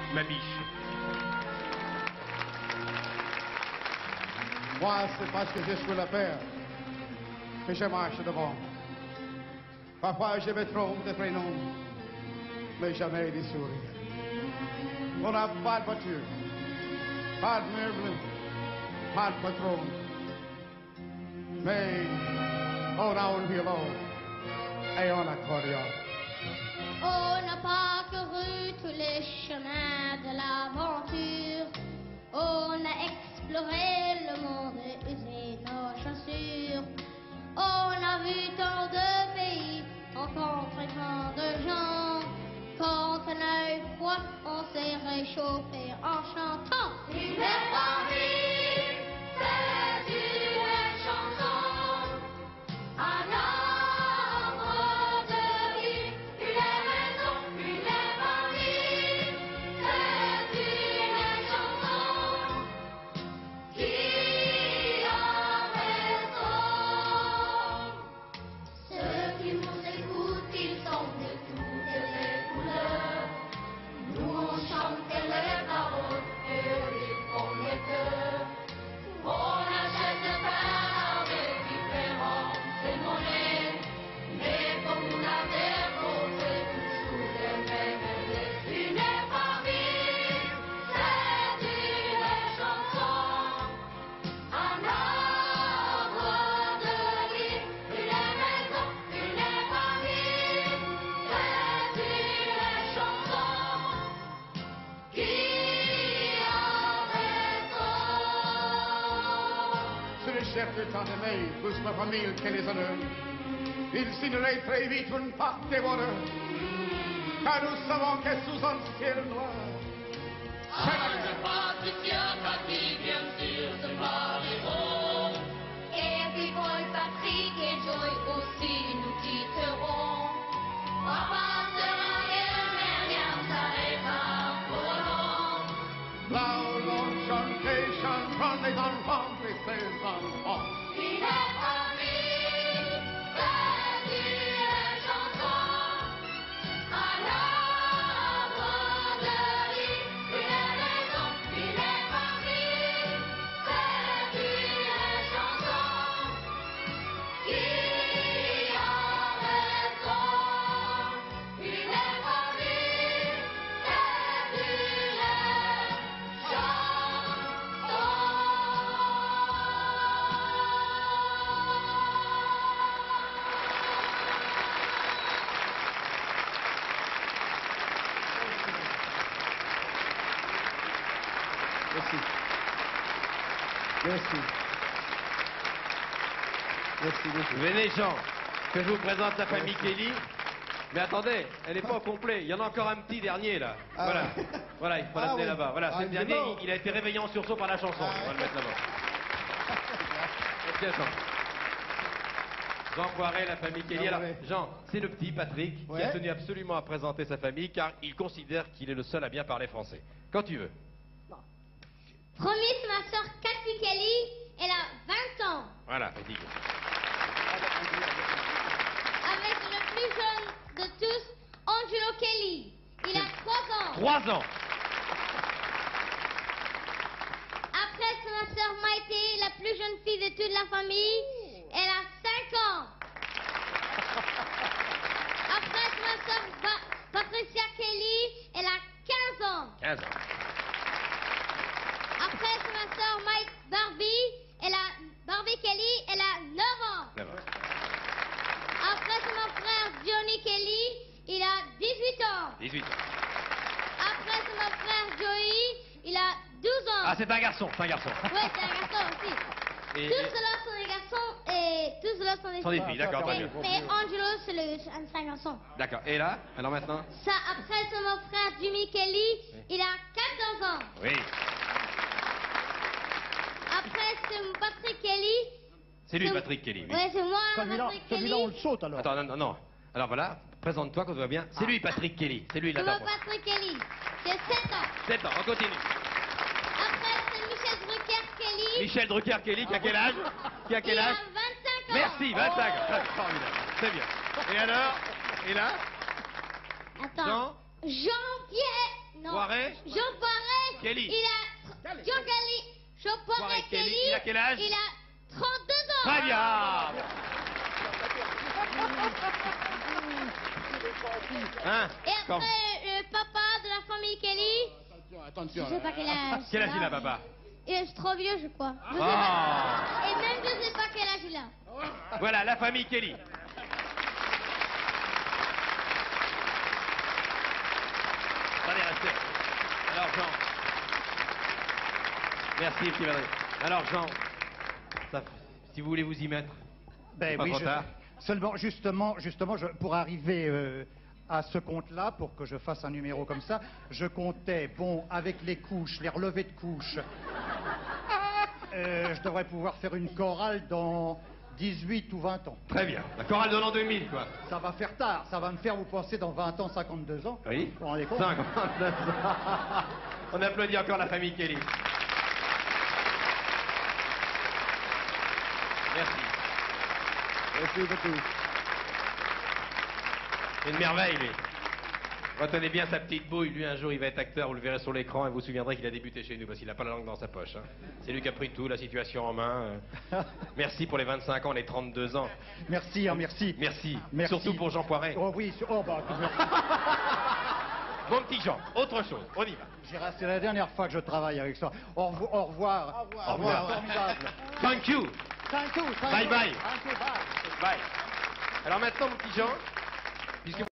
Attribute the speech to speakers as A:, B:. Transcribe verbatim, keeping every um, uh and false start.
A: ma biche.
B: Moi, c'est parce que je suis le père que je marche devant. Parfois, je me trompe de prénom, mais jamais de sourire. On n'a pas de voiture, pas de meubles, pas de patron. Mais on a un violon et un accordéon.
C: On n'a pas couru tous les chemins de l'aventure. On a exploré le monde et usé nos chaussures. On a vu tant de pays, rencontré tant de gens. Quand un œil froid, on s'est réchauffé en chantant. Une famille, c'est une chanson. Un arbre de vie, une maison, une famille, c'est une chanson. Qui a raison? Ceux qui nous écoutent, ils sont de toutes les couleurs. Nous on chante les paroles et ils font les cœurs. On achète le pain avec différentes monnaies, mais comme nous l'avons fait toujours les mêmes. Une famille, c'est une chanson. Un arbre de vie, une maison, une famille, c'est une chanson. Qui a raison?
B: C'est le chef de tant aimé, plus ma famille que les honneurs. Il signerait très vite une part des bonheurs, car nous savons que sous un ciel noir,
C: Le patricien Patrick, bien sûr, se parleront. Et puis Paul, Patrick et Joy aussi nous quitteront. Papa sera rien, mais rien ne s'arrêtera pour long.
B: là où l'on chantait, chantant les enfants et ses enfants.
C: Une famille, c'est une chanson. Un arbre de vie, une maison, une famille, c'est une chanson. Qui a raison? Une famille, c'est une
B: Merci. Merci. Merci beaucoup.
A: Venez, Jean, que je vous présente la famille Kelly. Mais attendez, elle n'est pas au complet. Il y en a encore un petit dernier, là.
B: Ah
A: Voilà.
B: ouais.
A: Voilà, il faut
B: Ah
A: l'amener
B: oui.
A: là-bas. Voilà,
B: Ah,
A: c'est le
B: il est
A: dernier.
B: mort.
A: Il, il a été réveillé en sursaut par la chanson.
B: Ah,
A: On va le
B: ouais.
A: mettre là-bas. Ok, attends. Jean Poiret, la famille Kelly.
B: Ah,
A: Alors,
B: ouais.
A: Jean, c'est le petit Patrick qui
B: Ouais.
A: a tenu absolument à présenter sa famille car il considère qu'il est le seul à bien parler français. Quand tu veux.
C: Promis, c'est ma soeur Cathy Kelly, elle a vingt ans.
A: Voilà, vas-y.
C: Avec le plus jeune de tous, Angelo Kelly. Il a trois ans.
A: Trois ans.
C: Après, c'est ma soeur Maïté, la plus jeune fille de toute la famille. Elle a cinq ans. Après, c'est ma soeur Ba- Patricia Kelly. Elle a quinze ans.
A: quinze ans.
C: Après, c'est ma soeur Mike Barbie. Elle a Barbie Kelly. Elle a neuf ans.
A: D'accord.
C: Après, c'est mon frère Johnny Kelly. Il a dix-huit ans.
A: dix-huit ans.
C: Après, c'est mon frère Joey. Il a douze ans.
A: Ah, c'est un garçon, c'est un garçon.
C: Ouais, c'est un garçon aussi.
A: Et-
C: tous
A: et-
C: ceux-là sont des garçons et tous ceux-là sont des
A: Sont des
C: filles.
A: filles, d'accord, très
C: Et-
A: bien.
C: Mais Angelo, c'est le c'est un garçon.
A: D'accord. Et là, alors maintenant?
C: Ça, après, c'est mon frère Jimmy Kelly. Il a quatorze ans.
A: Oui.
C: Après, c'est mon Patrick Kelly.
A: C'est lui,
C: C'est-
A: Patrick Kelly. oui.
C: Ouais, c'est moi,
D: Celui-là,
C: Patrick
D: celui-là, on
C: Kelly.
D: le saute alors.
A: Attends, non, non, non. Alors voilà, présente-toi qu'on te voit bien. C'est lui, Patrick Kelly. C'est lui,
C: C'est
A: là
C: mon Patrick Kelly. J'ai sept ans.
A: sept ans, on continue.
C: Après, c'est Michel Drucker Kelly.
A: Michel Drucker Kelly, qui a quel âge? Qui a quel
C: Il a
A: âge?
C: vingt-cinq ans.
A: Merci, vingt-cinq ans. Ah, formidable. C'est bien. Et alors? Et là?
C: Attends.
A: Jean?
C: Jean-Pierre. Non.
A: Poiret.
C: Jean Poiret.
A: Kelly.
C: Il a... Jean Kelly. Jean Poiret
A: Poiret Kelly.
C: Kelly.
A: Il a quel âge?
C: Il a trente-deux ans.
A: Très bien. Hein?
C: Et
A: Comme-
C: après, le papa de la famille Kelly.
B: Attention, attention.
C: Je sais pas quel âge.
A: Quel âge il a, papa?
C: Il est trop vieux, je crois. Je sais
A: Ah.
C: pas. Et même je sais pas quel âge il a.
A: Voilà, la famille Kelly. Allez, restez. Alors, Jean. Merci, petit Madrid. Alors, Jean, ça- si vous voulez vous y mettre,
D: Ben
A: pas
D: oui,
A: trop
D: je-
A: tard.
D: seulement, justement, justement, je- pour arriver euh, à ce compte-là, pour que je fasse un numéro comme ça, je comptais, bon, avec les couches, les relevés de couches, euh, je devrais pouvoir faire une chorale dans dix-huit ou vingt ans.
A: Très bien. La chorale de l'an deux mille, quoi.
D: Ça va faire tard, ça va me faire, vous pensez, dans vingt ans, cinquante-deux ans.
A: Oui.
D: Vous vous rendez compte?
A: cinquante-neuf ans. On applaudit encore la famille Kelly. Merci.
B: Merci beaucoup.
A: Une merveille, lui. Retenez bien sa petite bouille. Lui, un jour, il va être acteur. Vous le verrez sur l'écran et vous vous souviendrez qu'il a débuté chez nous parce qu'il n'a pas la langue dans sa poche. hein. C'est lui qui a pris tout, la situation en main. euh. Merci pour les vingt-cinq ans, les trente-deux ans.
D: Merci, hein, merci.
A: Merci.
D: Merci.
A: Surtout pour Jean Poiret.
D: Oh oui, sur- oh bah,
A: Mon petit Jean, autre chose. On y va.
D: Gérard, c'est la dernière fois que je travaille avec ça. Au, revo- au revoir.
B: Au revoir.
D: Formidable.
A: Thank you.
D: Thank you, thank
A: Bye
D: you.
A: bye.
D: Thank you, bye.
A: Bye. Alors maintenant, mon petit Jean, puisque